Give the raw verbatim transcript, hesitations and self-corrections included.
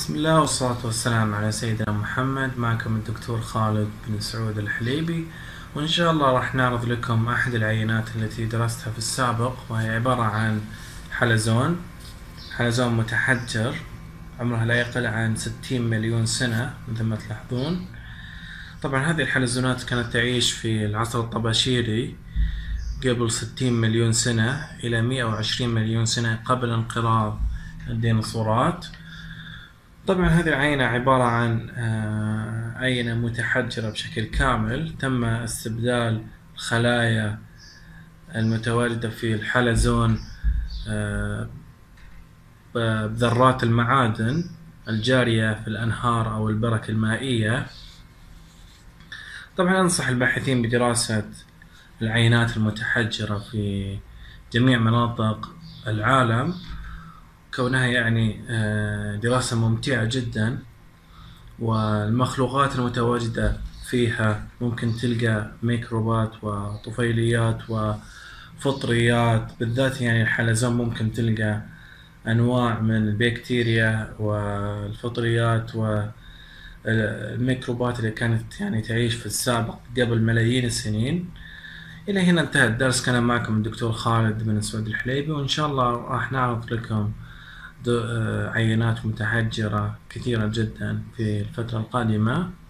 بسم الله والصلاة والسلام على سيدنا محمد. معكم الدكتور خالد بن سعود الحليبي، وإن شاء الله راح نعرض لكم أحد العينات التي درستها في السابق، وهي عبارة عن حلزون حلزون متحجر عمرها لا يقل عن ستين مليون سنة مثل ما تلاحظون. طبعا هذه الحلزونات كانت تعيش في العصر الطباشيري قبل ستين مليون سنة إلى مئة وعشرين مليون سنة قبل انقراض الديناصورات. طبعا هذه العينة عبارة عن عينة متحجرة بشكل كامل، تم استبدال الخلايا المتواجدة في الحلزون بذرات المعادن الجارية في الأنهار أو البرك المائية. طبعا أنصح الباحثين بدراسة العينات المتحجرة في جميع مناطق العالم، كونها يعني دراسة ممتعة جدا، والمخلوقات المتواجدة فيها ممكن تلقى ميكروبات وطفيليات وفطريات، بالذات يعني الحلزون ممكن تلقى أنواع من البكتيريا والفطريات والميكروبات اللي كانت يعني تعيش في السابق قبل ملايين السنين. إلى هنا انتهى الدرس. كان معكم الدكتور خالد بن سعود الحليبي، وإن شاء الله راح نعرض لكم عينات متحجرة كثيرة جدا في الفترة القادمة.